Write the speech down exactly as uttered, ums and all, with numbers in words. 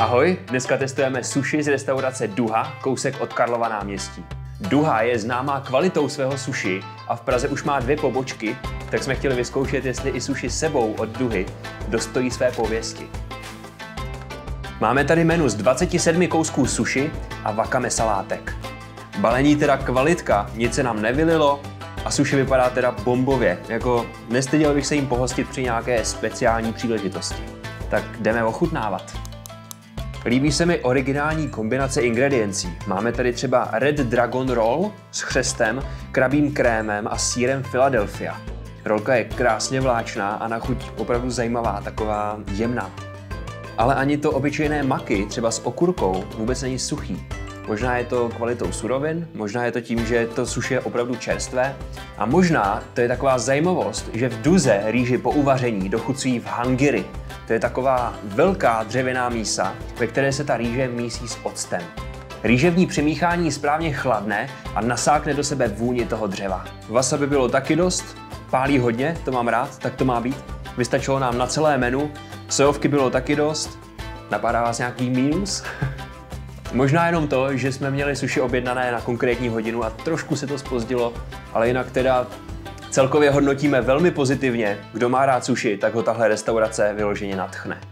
Ahoj, dneska testujeme sushi z restaurace Duha, kousek od Karlova náměstí. Duha je známá kvalitou svého sushi a v Praze už má dvě pobočky, tak jsme chtěli vyzkoušet, jestli i sushi sebou od Duhy dostojí své pověsti. Máme tady menu z dvaceti sedmi kousků sushi a wakame salátek. Balení teda kvalitka, nic se nám nevylilo a sushi vypadá teda bombově, jako nestyděl bych se jim pohostit při nějaké speciální příležitosti. Tak jdeme ochutnávat. Líbí se mi originální kombinace ingrediencí. Máme tady třeba Red Dragon Roll s chřestem, krabím krémem a sýrem Philadelphia. Rolka je krásně vláčná a na chuť opravdu zajímavá, taková jemná. Ale ani to obyčejné maki, třeba s okurkou, vůbec není suchý. Možná je to kvalitou surovin, možná je to tím, že to sushi je opravdu čerstvé a možná to je taková zajímavost, že v Duze rýži po uvaření dochucují v hangiri. To je taková velká dřevěná mísa, ve které se ta rýže mísí s octem. Rýže v ní při míchání správně chladne a nasákne do sebe vůni toho dřeva. Wasabi bylo taky dost, pálí hodně, to mám rád, tak to má být. Vystačilo nám na celé menu, sojovky bylo taky dost. Napadá vás nějaký mínus? Možná jenom to, že jsme měli sushi objednané na konkrétní hodinu a trošku se to zpozdilo, ale jinak teda celkově hodnotíme velmi pozitivně. Kdo má rád sushi, tak ho tahle restaurace vyloženě nadchne.